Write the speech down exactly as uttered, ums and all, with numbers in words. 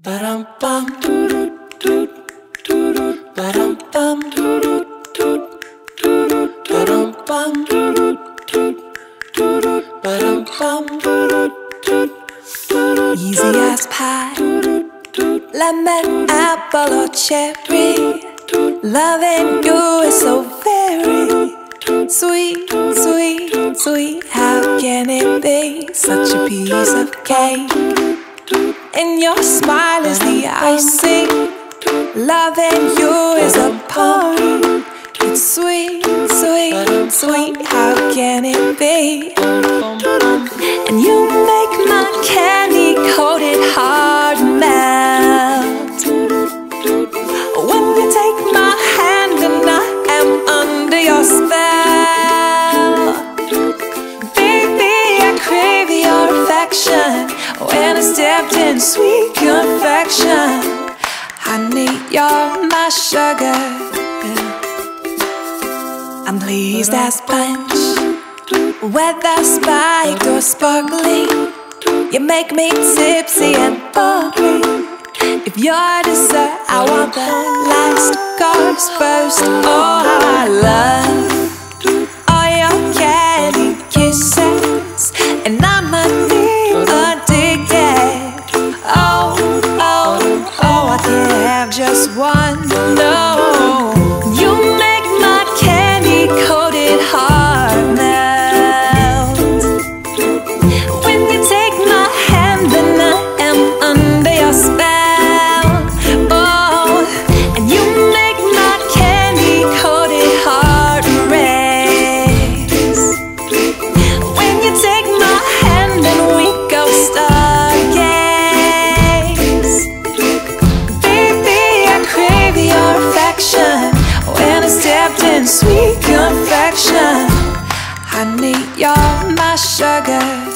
Ba-dum bum, doo doo doo, ba-dum bum, doo doo doo, ba-dum bum, doo doo, ba-dum bum, doo. Easy as pie, lemon, apple or cherry. Loving you is so very sweet, sweet, sweet. How can it be such a piece of cake? And your smile is the icing. Loving you is a party. It's sweet, sweet, sweet. How can it be? And you make my candy-coated heart melt when you take my hand and I am under your spell. Baby, I crave your affection when I stepped in sweet confection. Honey, you're my sugar. I'm pleased as punch, whether spiked or sparkling. You make me tipsy and bubbly. If you're dessert, I want the last course first. Oh, how I love all your candy kisses, and I'm addicted. Oh, oh, oh, I can't have just one. No, you make my candy-coated heart melt when you take my hand and I am under your spell. Oh, and you make my candy-coated heart race when you take my hand and we go stargaze. Baby, I crave your affection when I stepped in sweet confection. Honey, you're my sugar.